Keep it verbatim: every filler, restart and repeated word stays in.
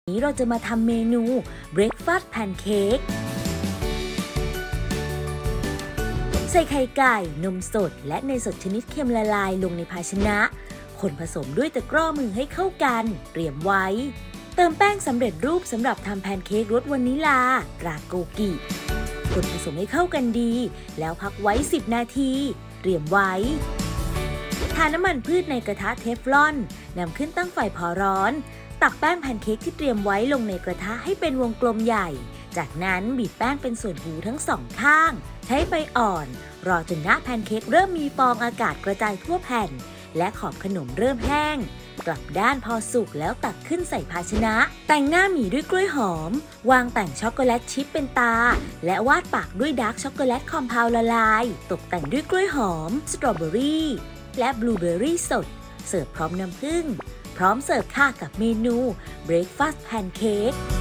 วันนี้เราจะมาทำเมนู Breakfast Pancake ใส่ไข่ไก่นมสดและเนยสดชนิดเค็มละลายลงในภาชนะคนผสมด้วยตะกร้อมือให้เข้ากันเตรียมไว้เติมแป้งสำเร็จรูปสำหรับทำแพนเค้กรสวานิลาราโกกิคนผสมให้เข้ากันดีแล้วพักไว้สิบนาทีเตรียมไว้ทาน้ำมันพืชในกระทะเทฟลอนนำขึ้นตั้งไฟพอร้อนตักแป้งแพนเค้กที่เตรียมไว้ลงในกระทะให้เป็นวงกลมใหญ่จากนั้นบีบแป้งเป็นส่วนหูทั้งสองข้างใช้ไฟอ่อนรอจนหน้าแพนเค้กเริ่มมีฟองอากาศกระจายทั่วแผ่นและขอบขนมเริ่มแห้งกลับด้านพอสุกแล้วตักขึ้นใส่ภาชนะแต่งหน้าหมี่ด้วยกล้วยหอมวางแต่งช็อกโกแลตชิพเป็นตาและวาดปากด้วยดาร์กช็อกโกแลตคอมเพลละลายตกแต่งด้วยกล้วยหอมสตรอเบอรี่และบลูเบอรี่สดเสิร์ฟพร้อมน้ำผึ้งพร้อมเสิร์ฟค่ะกับเมนู Breakfast Pancake